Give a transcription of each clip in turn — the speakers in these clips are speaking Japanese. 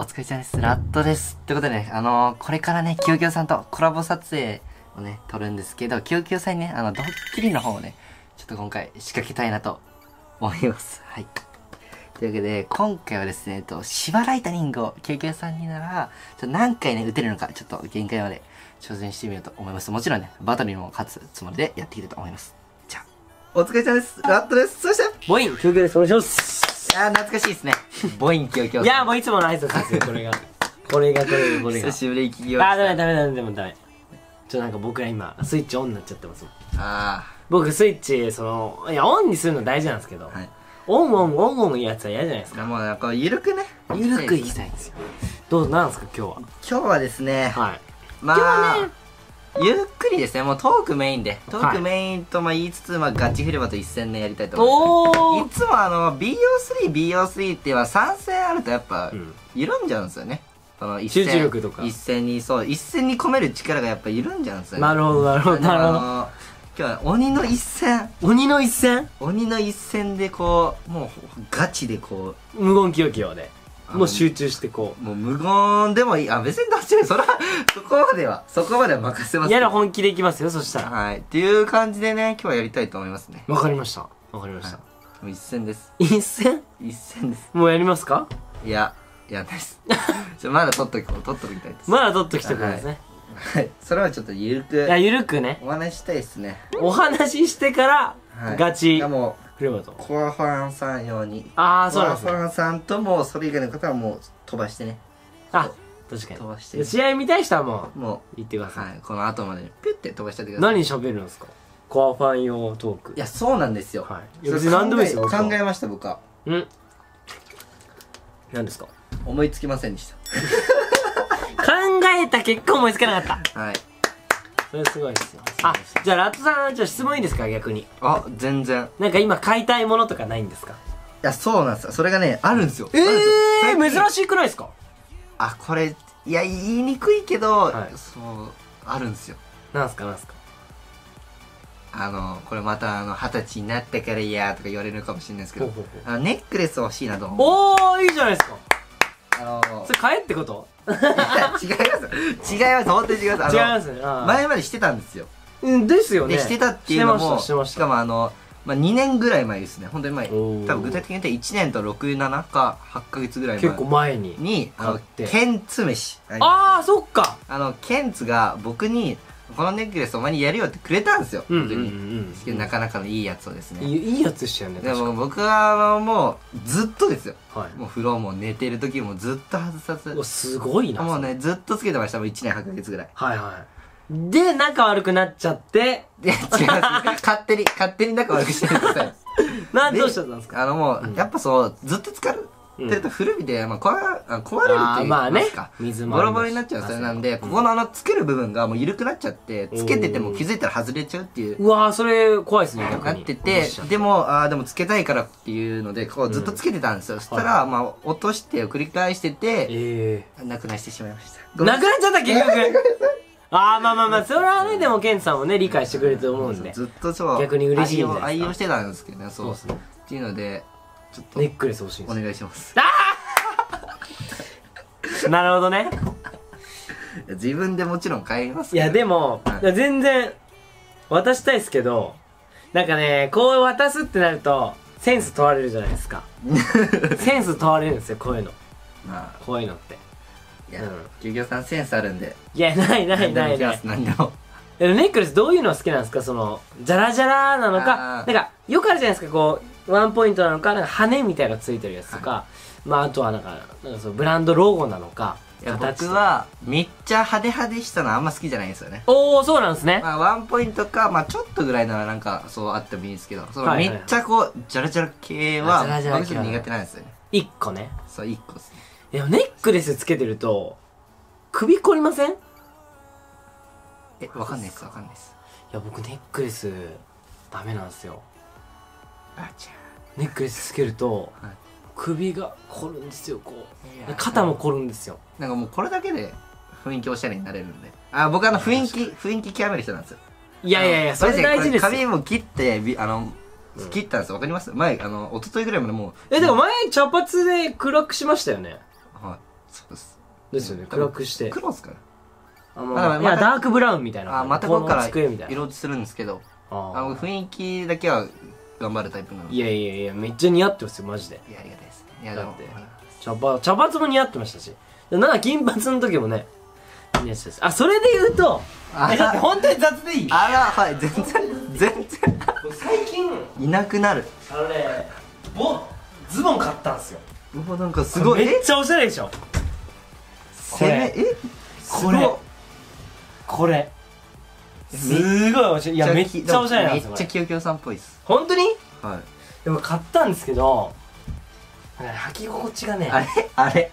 お疲れ様です。ラットです。ということでね、これからね、キヨキヨさんとコラボ撮影をね、撮るんですけど、キヨキヨさんにね、ドッキリの方をね、ちょっと今回仕掛けたいなと思います。はい。というわけで、今回はですね、芝ライタニングをキヨキヨさんになら、何回ね、打てるのか、ちょっと限界まで挑戦してみようと思います。もちろんね、バトルにも勝つつもりでやっていきたいと思います。じゃあ、お疲れ様です。ラットです。そして、 ボイン、キヨキヨです。お願いします。 懐かしいですね。ボインキヨキヨさん。 いや、もういつもの挨拶ですよ、これが。これが。 久しぶりに聞きました。 あ、ダメ。なんか僕ら今、スイッチオンになっちゃってますもん。 ああ。 僕、スイッチ、いや、オンにするの大事なんですけど、はい、オンやつは嫌じゃないですか。 もうなんか、ゆるくね。 ゆるくいきたいんですよ。なんですか、今日は。 今日はですね、 はい。 まあ、ゆっくりですね、もうトークメインで。トークメインと言いつつ、ガチフレバと一戦ね、やりたいと思います。いつもBO3 っては3戦あるとやっぱ、緩んじゃうんですよね。 集中力とか。 一戦に込める力がやっぱ緩んじゃうんですよね。 なるほど。今日は鬼の一戦でもうガチで無言キヨキヨでもう集中してもう無言でもいい。別にどっちでそこまでは任せます。 やら本気でいきますよ、そしたら。 はい。っていう感じでね、今日はやりたいと思いますね。 わかりました。もう一戦です。 一戦です。もうやりますか？ いや、やんないです。まだ取っときたいです。 まだ取っときたくないですね。 はい。それはちょっとゆるく。 いや、ゆるくね。 お話したいですね。 お話してから、ガチ。フレバと。 コアファンさん用に。 ああ、そうなんですね。 コアファンさんとも、それ以外の方はもう飛ばしてね。 あ、確かに。 飛ばして。 試合見たい人はもう、言ってください。 はい。この後までピュッて飛ばしちゃってください。 何喋るんですか？コアファン用トーク。 いや、そうなんですよ。 はい。別に何でもいいですよ。 考えました、僕は。 何ですか？ 思いつきませんでした。 考えた結果思いつかなかった。 はい。 それすごいですよ。じゃあラットさん、質問いいですか、逆に。 全然。 なんか今買いたいものとかないんですか？ いや、そうなんですよ。それがね、あるんですよ。 珍しくないですか？ これ、いや、言いにくいけど、あるんですよ。 なんすかこれまた20歳になってからとか言われるかもしれないですけど、ネックレス欲しいなと思う。 おー、いいじゃないですか。それ買えってこと？ 違います、本当に違います。 違いますね。 前までしてたんですよ。 ですよね。 してたっていうのも、しかも2年ぐらい前ですね。本当に前。多分具体的に言って1年と6、7か8ヶ月ぐらい前。 結構前に。 ケンツ飯。 ああ、そっか。 ケンツが僕に、このネックレスお前にやるよってくれたんですよ。本当に。なかなかのいいやつをですね。 いいやつでしたよね。 でも僕はもうずっとですよ。もう風呂も寝てる時もずっと外さず。 すごいな。 もうね、ずっとつけてました。もう1年8ヶ月ぐらい。 で、仲悪くなっちゃって。 いや、違います。勝手に仲悪くしてください。 どうしちゃったんですか？ もう、やっぱずっと使ってると古火で、壊れるっていうか、ボロボロになっちゃうそれなんで、ここのつける部分がもう緩くなっちゃって、つけてても気づいたら外れちゃうっていう。 うわー、それ怖いですね、逆に。 なってて、でもつけたいからっていうので、ずっとつけてたんですよ。そしたら、落として繰り返してて、なくなしてしまいました。 なくなっちゃった結局。まあ、それはね、でもケンさんもね、理解してくれると思うんで。 ずっと逆に嬉しいんじゃないですか。 愛用してたんですけどね、そう。っていうので、ちょっと。 ネックレス欲しいんです。 お願いします。 なるほどね。 自分でもちろん買います。 いや、でも、全然、渡したいですけど、なんかね、こう渡すってなると、センス問われるじゃないですか。センス問われるんですよ、こういうの。こういうのって。 いや、キヨキヨさんセンスあるんで。 いや、ない。 何でも。 ネックレスどういうのが好きなんですか？ジャラジャラなのか、なんか、よくあるじゃないですか、ワンポイントなのか、なんか羽みたいなのがついてるやつとか、あとはなんかブランドロゴなのか。 僕は、めっちゃ派手したのあんま好きじゃないんですよね。 おー、そうなんですね。 ワンポイントか、ちょっとぐらいならなんか、あってもいいんですけど、めっちゃジャラジャラ系は、僕ちょっと苦手なんですよね。 1個ね。 そう、1個ですね。 いや、ネックレスつけてると、首凝りません？ わかんないです。いや、僕ネックレス、ダメなんですよ。ネックレスつけると、首が凝るんですよ、肩も凝るんですよ。 なんかもうこれだけで雰囲気おしゃれになれるんで。僕雰囲気極める人なんですよ。 いや、それ大事ですよ。 髪も切ったんですよ。わかります？前、一昨日ぐらいまでもう。 でも前、茶髪で暗くしましたよね。 そうです。 ですよね、暗くして。 黒っすかね。 いや、ダークブラウンみたいな。 またここから色落ちするんですけど、雰囲気だけは頑張るタイプなので。 いやいやいや、めっちゃ似合ってますよ、マジで。 いや、ありがたいです。いや、だって、 茶髪も似合ってましたし。なんか金髪の時もね、似合ってたし。あ、それで言うと、だって本当に雑でいい？ あら、はい、全然。 最近、 いなくなる。 ズボン買ったんすよ。 もうなんかすごい。 めっちゃおしゃれでしょ。これ。すごいおしゃれ。いや、めっちゃおしゃれなんですよ。 めっちゃキヨキヨさんっぽいです。 本当に？ はい。 でも買ったんですけど、履き心地がね。 あれ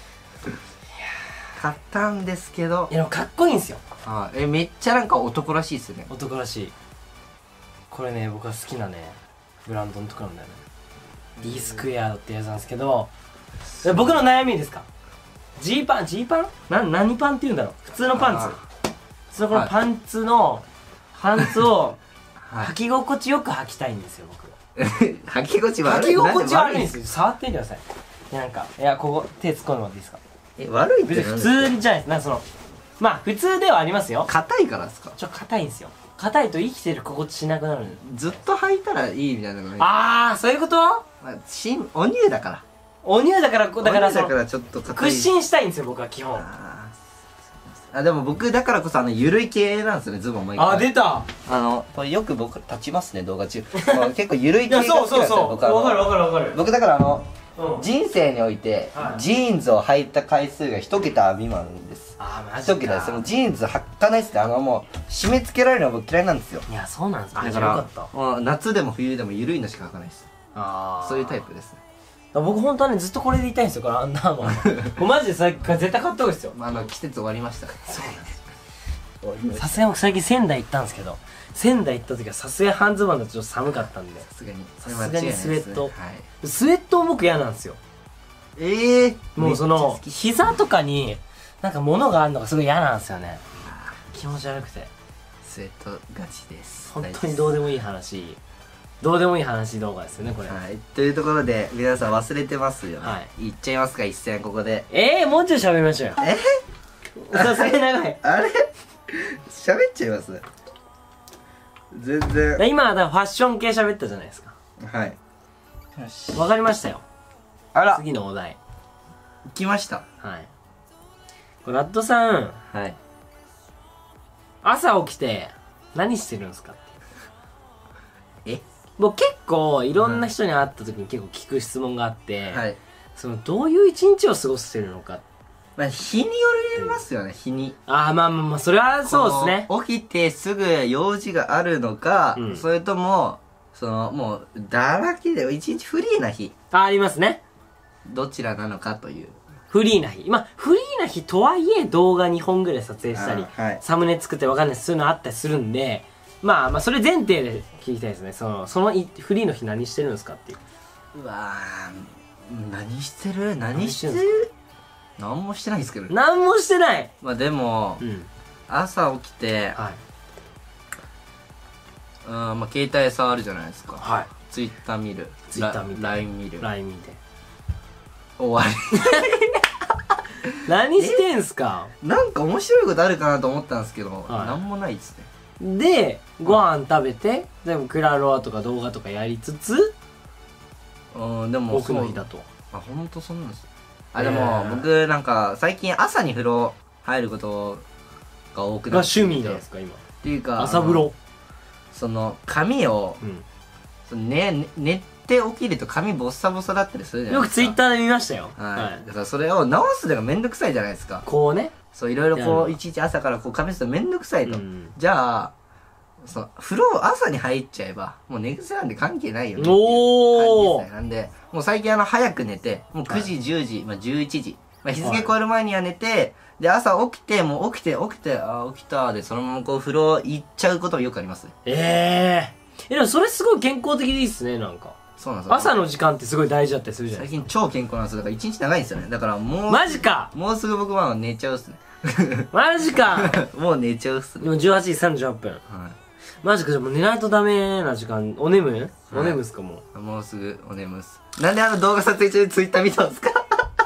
買ったんですけど。 いや、でもかっこいいんですよ。 めっちゃなんか男らしいっすね。 男らしい。これね、僕が好きなね、ブランドのとこなんだよね。D スクエアってやつなんですけど、僕の悩みですか？ジーパン何パンって言うんだろう。普通のパンツ。普通のこのパンツを履き心地よく履きたいんですよ、僕。 履き心地悪い？ 履き心地悪いんですよ。触ってみてください。なんか、いや、ここ手突っ込んでもらっていいですか？ 悪いって別に普通じゃないです。なんかまあ普通ではありますよ。 硬いからですか？ 硬いんですよ。硬いと生きてる心地しなくなる。 ずっと履いたらいいみたいなのが。 ああ、そういうこと？ お乳だから。 お乳だからちょっと屈伸したいんですよ、僕は基本。 でも僕だからこそゆるい系なんですよね、ズボンも。 出た。 これよく僕立ちますね、動画中。結構ゆるい系が好きなんですよ。 そうわかる。 僕だから人生においてジーンズを履いた回数が1桁未満です。1桁です。ジーンズ履かないっすね。もう締め付けられるのは僕嫌いなんですよ。 いや、そうなんです。 だから夏でも冬でもゆるいのしか履かないです。そういうタイプですね。 僕本当はね、ずっとこれでいたいんですよ、これアンダーマン。マジでさっきから絶対買った方がいいですよ。 季節終わりましたから。 そうなんです。さすがに僕最近仙台行ったんですけど、仙台行った時はさすがに半ズボンだとちょっと寒かったんで、 さすがにスウェット。スウェット僕嫌なんですよ。もう膝とかになんか物があるのがすごい嫌なんですよね。気持ち悪くて。 スウェットガチです。 本当にどうでもいい話動画ですよね、これ。 というところで皆さん忘れてますよね。言っちゃいますか、一戦ここで。 もうちょい喋りましょうよ。さすがに長い。 あれ喋っちゃいます。全然。 今ファッション系喋ったじゃないですか。 はい。 わかりましたよ。次のお題。 来ました。 はい。ラッドさん。 はい。 朝起きて何してるんですか？僕結構いろんな人に会った時に結構聞く質問があって、どういう一日を過ごしてるのか。 日によりますよね、日に。 まあそれはそうですね。 起きてすぐ用事があるのか、それとももうだらけで一日フリーな日。 ありますね。 どちらなのかという。 フリーな日。フリーな日とはいえ動画2本ぐらい撮影したり、サムネ作ってわかんないそういうのあったりするんで、それ前提で聞きたいですね。そのフリーの日何してるんですかっていう。 何してる何もしてないですけど。 何もしてない。 でも、朝起きて、携帯触るじゃないですか。ツイッター見る。LINE 見る。 LINE 見て。 終わり。 何してんすか？ なんか面白いことあるかなと思ったんですけど、なんもないですね。 で、ご飯食べて、でもクラロワとか動画とかやりつつ、 でも僕の日だと。 ほんとそんなんです。でも僕なんか最近朝に風呂入ることが多くなってきて。 趣味ですか今？ っていうか朝風呂。 髪を寝て起きると髪ボッサボサだったりするじゃないですか。 よくツイッターで見ましたよ。 だからそれを直すのがめんどくさいじゃないですか。 こうね。 いろいろいちいち朝から髪するとめんどくさいと。じゃあ風呂朝に入っちゃえばもう寝癖なんで関係ないよねっていう感じなんで、もう最近早く寝て、もう9時10時11時日付超える前には寝て、で朝起きてもう起きて起きたでそのまま風呂行っちゃうこともよくあります。 でもそれすごい健康的でいいっすね。なんかそうなんですよ。 朝の時間ってすごい大事だったりするじゃないですか。最近超健康なんですよ。だから一日長いんですよね。だからマジか。 もうすぐ僕は寝ちゃうっすね。 マジか。 もう寝ちゃうっすね。 でも18時38分。マジか。じゃあもう寝ないとダメな時間。お眠っすか？もうすぐお眠っす。なんで動画撮影中にツイッター見たんですか？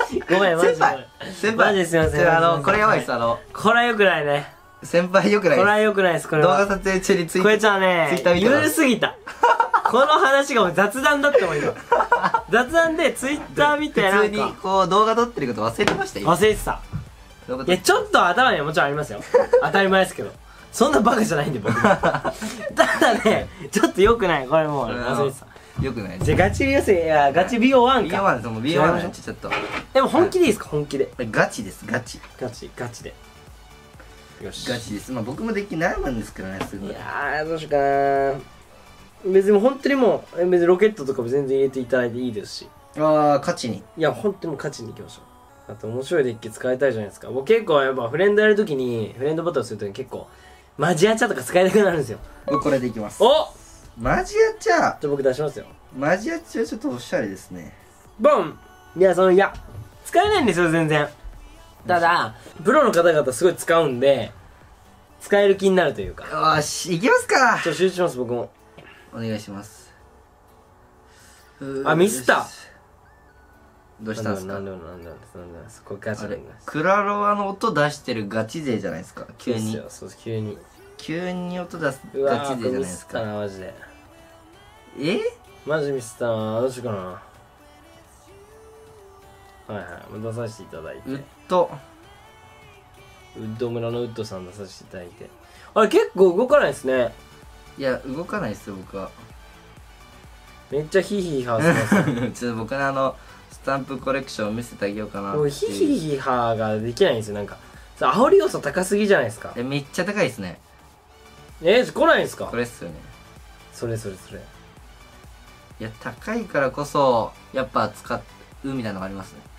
ごめん、マジで。 先輩マジですいません。 これやばいっす、 これは良くないね。 先輩よくないです。 これは良くないです、これ動は。 画撮影中にこれじゃあね、 ツイッター見てますゆるすぎた。この話がもう雑談だってもいいの。雑談でツイッター見てなん普通にか、 こう動画撮ってること忘れてましたよ。 忘れてた。いや、ちょっと頭にはもちろんありますよ。当たり前ですけど。そんなバカじゃないんで、僕。ただね、ちょっと良くない。これもう忘れてた。 よくないじゃあガチ美容生、いや、ガチ美容ワンか。 美容ワンです。もう美容ワンちょっと。 でも本気でいいですか、本気で。 ガチです、ガチ。 ガチで。よし。 ガチです。まあ僕もでき悩むんですけどね、すぐ。 いやー、どうしようかな。別に本当にもう、別にロケットとかも全然入れていただいていいですし。 ああ、勝ちに。 いや、本当にもう勝ちに行きましょう。あと面白いデッキ使いたいじゃないですか。僕結構やっぱフレンドやるときに、フレンドバトルするときに結構、マジアチャとか使いたくなるんですよ。 僕これでいきます。 おマジアチャじゃあ僕出しますよ。 マジアチャちょっとおしゃれですね。 ボンいや、使えないんですよ、全然。ただ、プロの方々すごい使うんで、使える気になるというか。 よーし、いきますか。 ちょっと集中します、僕も。 お願いします。 あ、ミスった。 どうしたんですか。 なんでもこれガチあれでます。 クラロワの音出してるガチ勢じゃないですか。急にそうです、急に。 急に音出すうわー、 ガチ勢じゃないミですか。 スったな、マジで。 えマジミスったな、どうしようかな。はいはい、出させていただいて。 ウッドウッド村のウッドさん出させていただいて。あれ、結構動かないですね。 いや動かないですよ僕は。 めっちゃヒーヒーハーしてます。 ちょっと僕のスタンプコレクション見せてあげようかなっていう。 もうヒーヒーハーができないんですよ、なんか。煽り要素高すぎじゃないですか。 めっちゃ高いですね。 来ないんですか。 これっすよね。 それ。 いや高いからこそやっぱ使うみたいなのがありますね。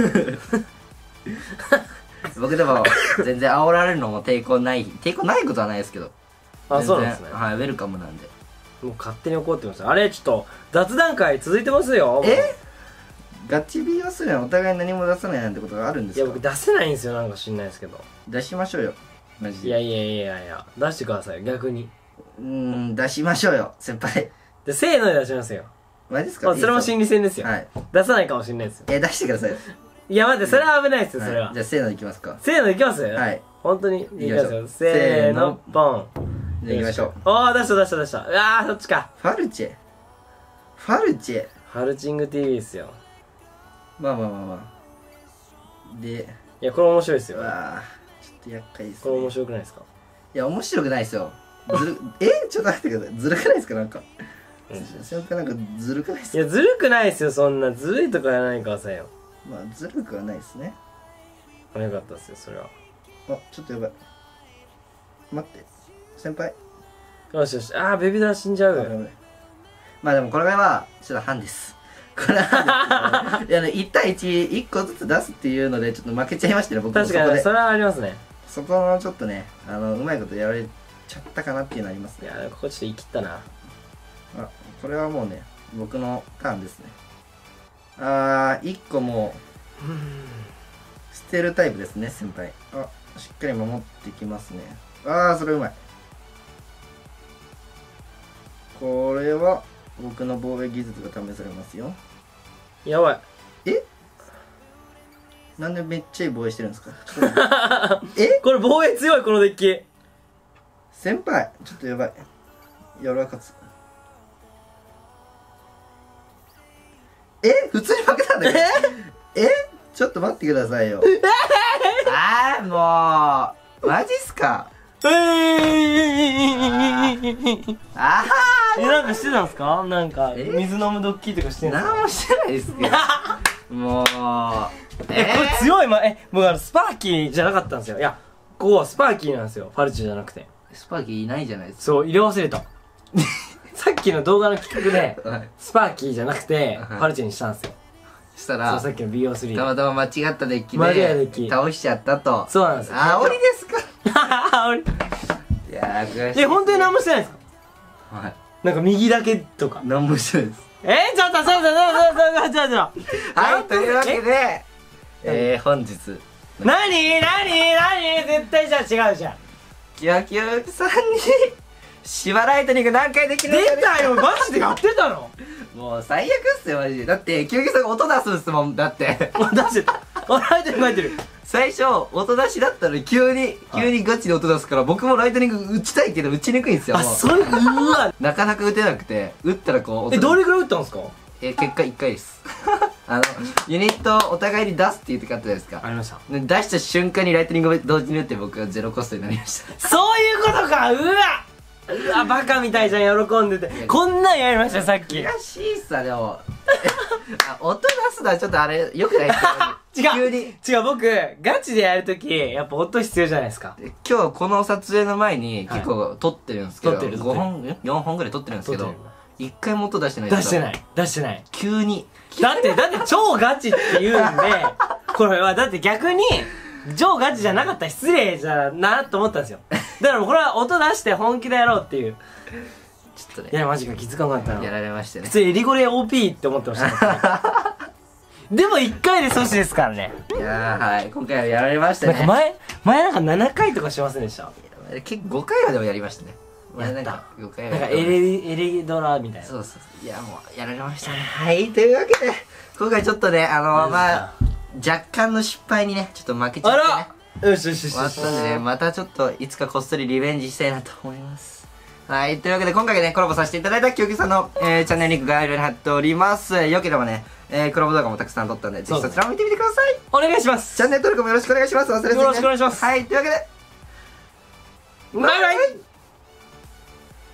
僕でも全然煽られるのも抵抗ないことはないですけど。 あ、そうなんですね。 はい、ウェルカムなんで。 もう勝手に怒ってました。あれ、ちょっと雑談会続いてますよ。 ガチ美容するのはお互い何も出さないなんてことがあるんですか。 いや、僕出せないんですよ、なんか知んないですけど。 出しましょうよマジで。 いや、出してください、逆に。 出しましょうよ先輩。 で、せーので出しますよ。 マジですか。 それも心理戦ですよ。 はい。 出さないかもしれないですよ。 出してくださいよ。 いや、待って、それは危ないですよ、それは。 じゃあせーのでいきますか。 せーのいきます。 はい。 本当にいきますよ。せせーのーの、ポン。 じゃあ行きましょう。 ああ、出した。うわー、そっちか。 ファルチェ。 ハルチング TV ですよ。 まあ。で、 いや、これ面白いですよ。 うわあ、ちょっと厄介ですね。 これ面白くないですか。 いや、面白くないですよ。ちょっと待ってください。ずるくないですかなんか。先輩なんかずるくないですか。 いや、ずるくないですよ、そんな。ずるいとかやらないでくださいよ。 まあ、ずるくはないですね。 よかったですよ、それは。 あ、ちょっとやばい。待って。先輩。 よし。あー、ベビーダー死んじゃう。 あ、やばい。まあでもこれは、ちょっと半です。これは半です。いや、1対1、1個ずつ出すっていうので、ちょっと負けちゃいましたね、僕も確かに、それはありますね。 そこのちょっとね、うまいことやられちゃったかなっていうのありますね。 いや、ここちょっと生きったな。 あ、これはもうね、僕のターンですね。1個もう、捨てるタイプですね、先輩。あ、しっかり守ってきますね。それうまい。これは、僕の防衛技術が試されますよ。 やばい。 なんでめっちゃいい防衛してるんですか。 これ防衛強い、このデッキ。 先輩、ちょっとやばい。やらかつ。普通に負けたんだけど。ちょっと待ってくださいよ。もう、マジっすか。 なんかしてたんすか。なんか水飲むドッキリとかしてんすか。 何もしてないですけど。もうこれ強い。僕スパーキーじゃなかったんですよ。いや、ここはスパーキーなんですよ、ファルチじゃなくて。 スパーキーいないじゃないですか。 そう、入れ忘れた。さっきの動画の企画でスパーキーじゃなくてファルチにしたんですよ。 したらさっきの BO3 たまたま間違ったデッキ間違えたデッキで倒しちゃったと。 そうなんですよ。 煽りですか。いや悔しい。本当に何もしてないですか。 はい。 なんか右だけとか何もしてないです。 ちょっとそうはい、というわけで本日何絶対じゃあ違うじゃん。 キワキワさんにシバライトニング何回できるのか。 出たよ、マジでやってたの。 もう最悪っすよマジで。だって救急さんが音出すんすもん。だって出してた。ライトニング入ってる。 最初音出しだったのに急にガチで音出すから、僕もライトニング打ちたいけど打ちにくいんですよ。 あ、そういう、うわ。 なかなか打てなくて、打ったらこうどれぐらい打ったんですか？ 結果1回ですユニットお互いに出すって言ってかったじゃないですか。 ありました。 で出した瞬間にライトニングを同時に打って僕はゼロコストになりました。 そういうことか。うわバカみたいじゃん、喜んでて。こんなんやりましたさっき。 悔しいさ。でも音出すのはちょっとあれよくないですか？ 違う、僕ガチでやるときやっぱ音必要じゃないですか。 今日この撮影の前に結構撮ってるんですけど、 撮ってる 5本4本ぐらい撮ってるんですけど、1回も音出してないです。 出してない。 急にだって超ガチって言うんで、これはだって逆に超ガチじゃなかったら失礼じゃなと思ったんですよ。だからこれは音出して本気でやろうっていう。 ちょっとね、 いやマジか、気づかなかったな。 やられましたね。 普通エリゴレ OP って思ってましたでも1回で阻止ですからね。 いやー、はい、今回はやられましたね。 なんか前なんか7回とかしませんでした？ 結構5回までもやりましたね。 やった。 5回なんかエレドラみたいな。 そうそう。いやもうやられましたね。はい、というわけで今回ちょっとねまあ若干の失敗にねちょっと負けちゃってね。 よしよしよし。 終わったんでね、またちょっといつかこっそりリベンジしたいなと思います。はい、というわけで今回ねコラボさせていただいたきよきさんの、チャンネルリンク概要欄に貼っております。よければね、コラボ動画もたくさん撮ったんでぜひそちらも見てみてください。 お願いします。 チャンネル登録もよろしくお願いします。忘れずにね。 よろしくお願いします。 はい、というわけでバイバイ。